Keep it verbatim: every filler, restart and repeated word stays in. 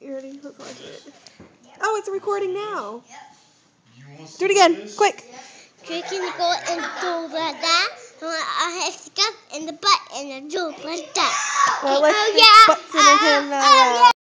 You ready? Let's watch it. Oh, it's recording now. Do it again, quick. Kicking the goal and do like that. I have stuff in the butt and I do like that. Well, let's oh, stick yeah. butts in her hand now. Oh, yeah.